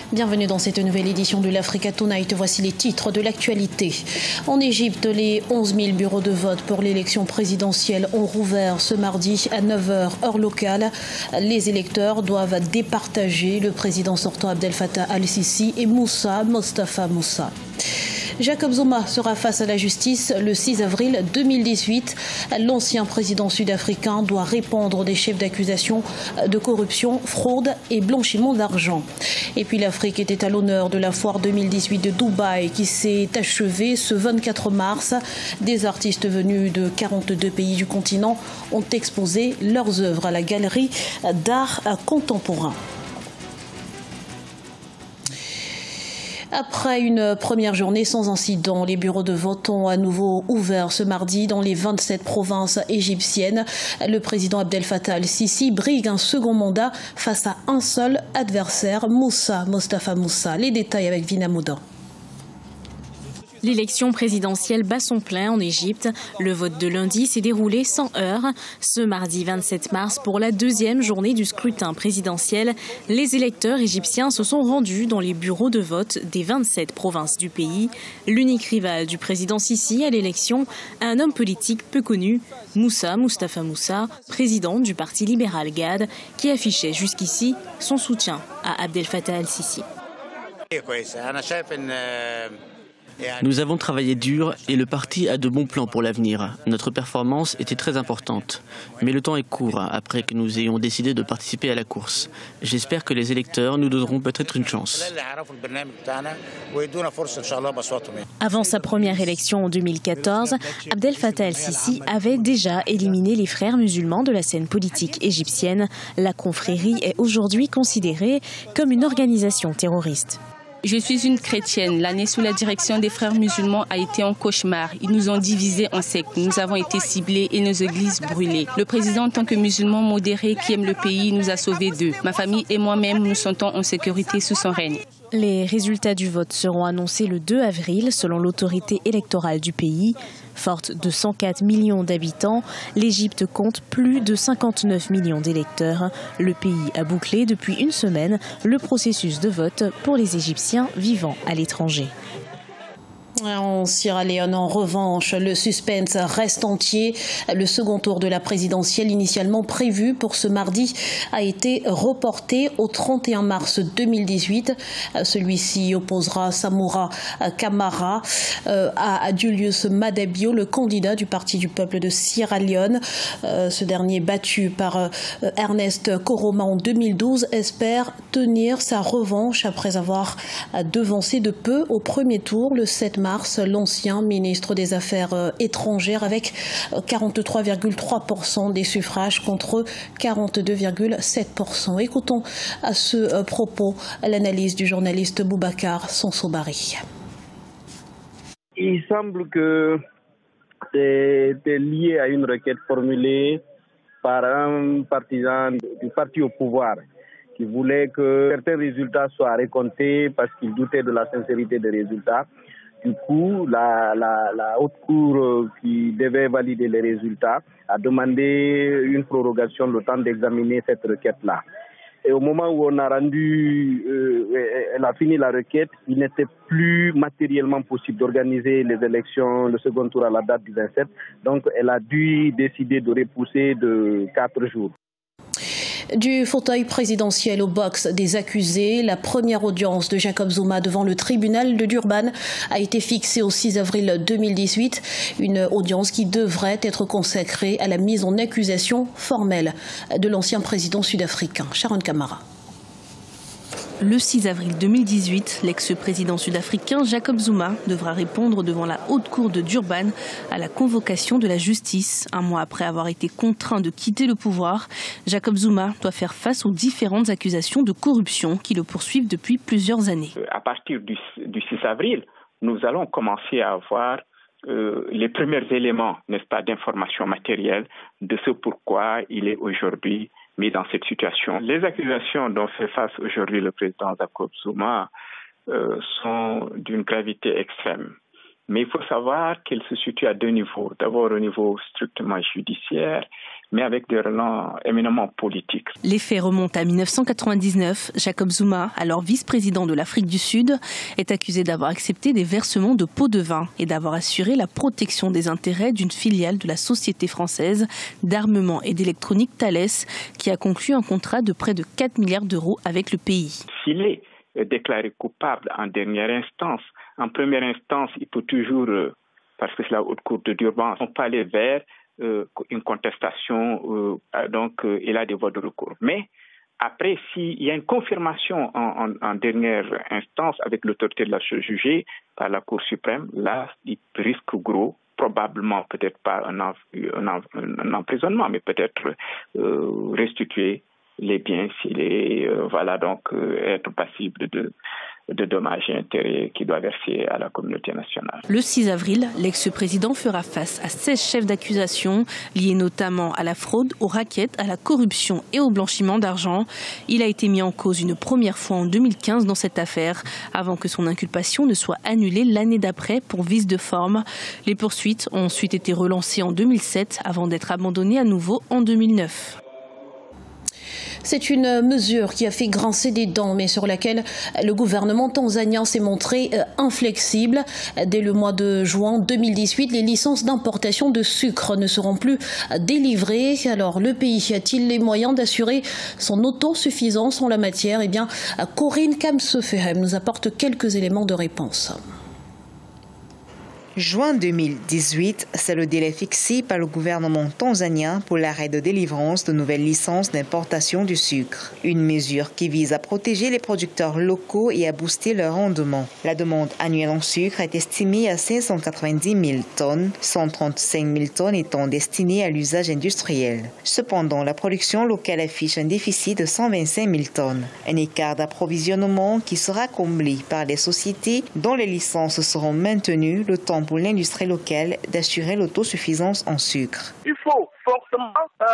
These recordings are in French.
Bienvenue dans cette nouvelle édition de l'Africa Tonight. Voici les titres de l'actualité. En Égypte, les 11 000 bureaux de vote pour l'élection présidentielle ont rouvert ce mardi à 9h heure locale. Les électeurs doivent départager le président sortant Abdel Fattah al-Sisi et Mostafa Moussa. Jacob Zuma sera face à la justice le 6 avril 2018. L'ancien président sud-africain doit répondre des chefs d'accusation de corruption, fraude et blanchiment d'argent. Et puis l'Afrique était à l'honneur de la foire 2018 de Dubaï qui s'est achevée ce 24 mars. Des artistes venus de 42 pays du continent ont exposé leurs œuvres à la galerie d'art contemporain. Après une première journée sans incident, les bureaux de vote ont à nouveau ouvert ce mardi dans les 27 provinces égyptiennes. Le président Abdel Fattah al-Sisi brigue un second mandat face à un seul adversaire, Mostafa Moussa. Les détails avec Vina Moudan. L'élection présidentielle bat son plein en Égypte. Le vote de lundi s'est déroulé sans heurts. Ce mardi 27 mars, pour la deuxième journée du scrutin présidentiel, les électeurs égyptiens se sont rendus dans les bureaux de vote des 27 provinces du pays. L'unique rival du président Sisi à l'élection, un homme politique peu connu, Mostafa Moussa, président du parti libéral GAD, qui affichait jusqu'ici son soutien à Abdel Fattah al-Sisi. Nous avons travaillé dur et le parti a de bons plans pour l'avenir. Notre performance était très importante. Mais le temps est court après que nous ayons décidé de participer à la course. J'espère que les électeurs nous donneront peut-être une chance. Avant sa première élection en 2014, Abdel Fattah al-Sisi avait déjà éliminé les frères musulmans de la scène politique égyptienne. La confrérie est aujourd'hui considérée comme une organisation terroriste. Je suis une chrétienne. L'année sous la direction des frères musulmans a été un cauchemar. Ils nous ont divisés en sectes. Nous avons été ciblés et nos églises brûlées. Le président, en tant que musulman modéré qui aime le pays, nous a sauvés d'eux. Ma famille et moi-même nous sentons en sécurité sous son règne. Les résultats du vote seront annoncés le 2 avril selon l'autorité électorale du pays. Forte de 104 millions d'habitants, l'Égypte compte plus de 59 millions d'électeurs. Le pays a bouclé depuis une semaine le processus de vote pour les Égyptiens vivant à l'étranger. En Sierra Leone, en revanche, le suspense reste entier. Le second tour de la présidentielle initialement prévu pour ce mardi a été reporté au 31 mars 2018. Celui-ci opposera Samura Kamara à Julius Maada Bio, le candidat du Parti du peuple de Sierra Leone. Ce dernier, battu par Ernest Koroma en 2012, espère tenir sa revanche après avoir devancé de peu au premier tour le 7 mars l'ancien ministre des Affaires étrangères avec 43,3% des suffrages contre 42,7%. Écoutons à ce propos l'analyse du journaliste Boubacar Sansobari. Il semble que c'est lié à une requête formulée par un partisan du parti au pouvoir qui voulait que certains résultats soient racontés parce qu'il doutait de la sincérité des résultats. Du coup, la haute cour qui devait valider les résultats a demandé une prorogation le temps d'examiner cette requête-là. Et au moment où elle a fini la requête, il n'était plus matériellement possible d'organiser les élections, le second tour à la date du 27. Donc, elle a dû décider de repousser de 4 jours. Du fauteuil présidentiel au box des accusés, la première audience de Jacob Zuma devant le tribunal de Durban a été fixée au 6 avril 2018. Une audience qui devrait être consacrée à la mise en accusation formelle de l'ancien président sud-africain, Sharon Kamara. Le 6 avril 2018, l'ex-président sud-africain Jacob Zuma devra répondre devant la haute cour de Durban à la convocation de la justice. Un mois après avoir été contraint de quitter le pouvoir, Jacob Zuma doit faire face aux différentes accusations de corruption qui le poursuivent depuis plusieurs années. À partir du 6 avril, nous allons commencer à avoir les premiers éléments, n'est-ce pas, d'information matérielle de ce pourquoi il est aujourd'hui mis dans cette situation. Les accusations dont fait face aujourd'hui le président Jacob Zuma sont d'une gravité extrême. Mais il faut savoir qu'elles se situent à deux niveaux. D'abord au niveau strictement judiciaire, mais avec des relents éminemment politiques. Les faits remontent à 1999. Jacob Zuma, alors vice-président de l'Afrique du Sud, est accusé d'avoir accepté des versements de pots de vin et d'avoir assuré la protection des intérêts d'une filiale de la société française d'armement et d'électronique Thales, qui a conclu un contrat de près de 4 milliards d'euros avec le pays. S'il est déclaré coupable en dernière instance, en première instance, il peut toujours, parce que c'est la haute cour de Durban, on peut aller vers une contestation, donc il a des voies de recours. Mais après, s'il y a une confirmation en dernière instance avec l'autorité de la chose jugée par la Cour suprême, là, il risque gros, probablement peut-être pas un emprisonnement, mais peut-être restituer les biens s'il est, être passible de dommages et intérêts qu'il doit verser à la communauté nationale. Le 6 avril, l'ex-président fera face à 16 chefs d'accusation liés notamment à la fraude, aux rackets, à la corruption et au blanchiment d'argent. Il a été mis en cause une première fois en 2015 dans cette affaire, avant que son inculpation ne soit annulée l'année d'après pour vice de forme. Les poursuites ont ensuite été relancées en 2007 avant d'être abandonnées à nouveau en 2009. C'est une mesure qui a fait grincer des dents, mais sur laquelle le gouvernement tanzanien s'est montré inflexible. Dès le mois de juin 2018, les licences d'importation de sucre ne seront plus délivrées. Alors, le pays a-t-il les moyens d'assurer son autosuffisance en la matière? Eh bien, Corinne Kamsefehem nous apporte quelques éléments de réponse. Juin 2018, c'est le délai fixé par le gouvernement tanzanien pour l'arrêt de délivrance de nouvelles licences d'importation du sucre. Une mesure qui vise à protéger les producteurs locaux et à booster leur rendement. La demande annuelle en sucre est estimée à 590 000 tonnes, 135 000 tonnes étant destinées à l'usage industriel. Cependant, la production locale affiche un déficit de 125 000 tonnes. Un écart d'approvisionnement qui sera comblé par les sociétés dont les licences seront maintenues le temps pour l'industrie locale d'assurer l'autosuffisance en sucre. Il faut forcément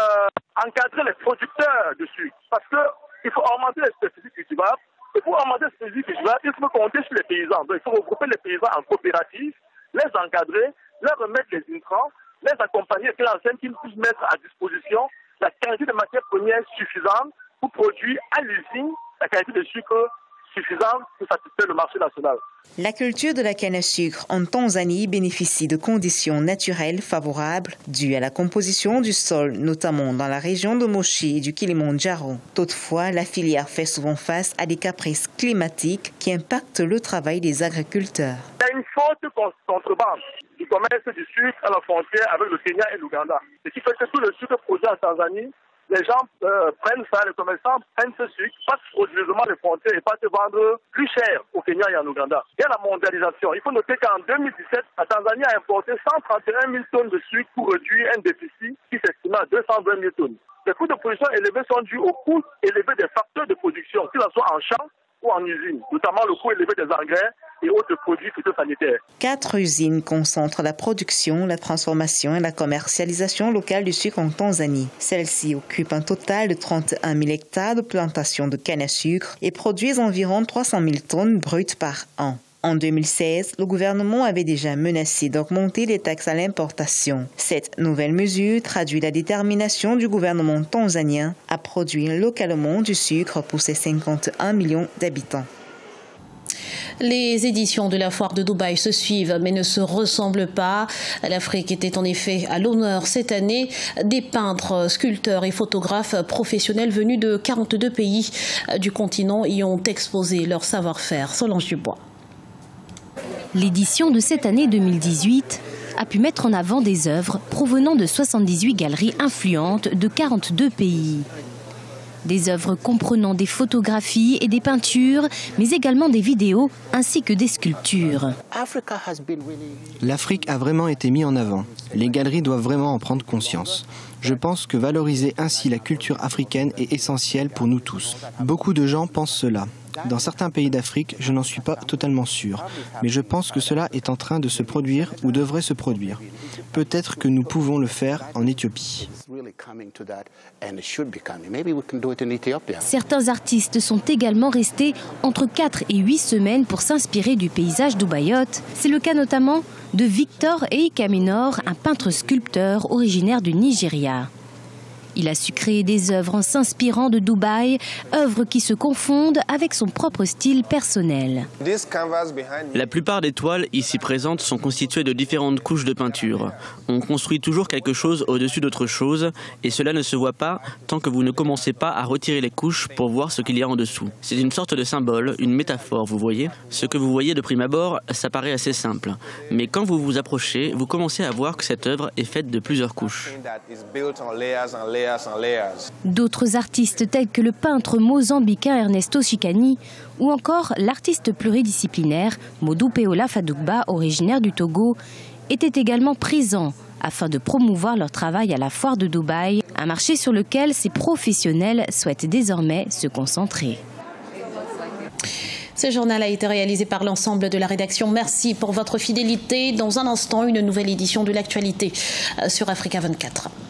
encadrer les producteurs de sucre parce qu'il faut augmenter les spécificités cultivables. Et pour augmenter les spécificités cultivables, il faut compter sur les paysans. Donc, il faut regrouper les paysans en coopératives, les encadrer, leur remettre les intrants, les accompagner et que l'enseigne qu'ils puissent mettre à disposition la quantité de matières premières suffisante pour produire à l'usine la quantité de sucre suffisante pour satisfaire le marché national. La culture de la canne à sucre en Tanzanie bénéficie de conditions naturelles favorables dues à la composition du sol, notamment dans la région de Moshi et du Kilimandjaro. Toutefois, la filière fait souvent face à des caprices climatiques qui impactent le travail des agriculteurs. Il y a une forte contrebande du commerce du sucre à la frontière avec le Kenya et l'Ouganda. Ce qui fait que tout le sucre produit en Tanzanie, les gens prennent ça, les commerçants prennent ce sucre, passent frauduleusement les frontières et passent vendre plus cher au Kenya et en Ouganda. Il y a la mondialisation. Il faut noter qu'en 2017, la Tanzanie a importé 131 000 tonnes de sucre pour réduire un déficit qui s'estime à 220 000 tonnes. Les coûts de production élevés sont dus aux coûts élevés des facteurs de production, qu'ils soient en champ ou en usine, notamment le coût élevé des engrais et autres produits phytosanitaires. 4 usines concentrent la production, la transformation et la commercialisation locale du sucre en Tanzanie. Celles-ci occupent un total de 31 000 hectares de plantations de canne à sucre et produisent environ 300 000 tonnes brutes par an. En 2016, le gouvernement avait déjà menacé d'augmenter les taxes à l'importation. Cette nouvelle mesure traduit la détermination du gouvernement tanzanien à produire localement du sucre pour ses 51 millions d'habitants. Les éditions de la foire de Dubaï se suivent mais ne se ressemblent pas. L'Afrique était en effet à l'honneur cette année. Des peintres, sculpteurs et photographes professionnels venus de 42 pays du continent y ont exposé leur savoir-faire. Solange Dubois. L'édition de cette année 2018 a pu mettre en avant des œuvres provenant de 78 galeries influentes de 42 pays. Des œuvres comprenant des photographies et des peintures, mais également des vidéos ainsi que des sculptures. L'Afrique a vraiment été mise en avant. Les galeries doivent vraiment en prendre conscience. Je pense que valoriser ainsi la culture africaine est essentiel pour nous tous. Beaucoup de gens pensent cela. Dans certains pays d'Afrique, je n'en suis pas totalement sûr, mais je pense que cela est en train de se produire ou devrait se produire. Peut-être que nous pouvons le faire en Éthiopie. Certains artistes sont également restés entre 4 et 8 semaines pour s'inspirer du paysage d'Ubayotte. C'est le cas notamment de Victor Eikaminor, un peintre-sculpteur originaire du Nigeria. Il a su créer des œuvres en s'inspirant de Dubaï, œuvres qui se confondent avec son propre style personnel. La plupart des toiles ici présentes sont constituées de différentes couches de peinture. On construit toujours quelque chose au-dessus d'autre chose et cela ne se voit pas tant que vous ne commencez pas à retirer les couches pour voir ce qu'il y a en dessous. C'est une sorte de symbole, une métaphore, vous voyez. Ce que vous voyez de prime abord, ça paraît assez simple. Mais quand vous vous approchez, vous commencez à voir que cette œuvre est faite de plusieurs couches. D'autres artistes tels que le peintre mozambicain Ernesto Chicani ou encore l'artiste pluridisciplinaire Modupeola Fadugba, originaire du Togo, étaient également présents afin de promouvoir leur travail à la foire de Dubaï, un marché sur lequel ces professionnels souhaitent désormais se concentrer. Ce journal a été réalisé par l'ensemble de la rédaction. Merci pour votre fidélité. Dans un instant, une nouvelle édition de l'actualité sur Africa 24.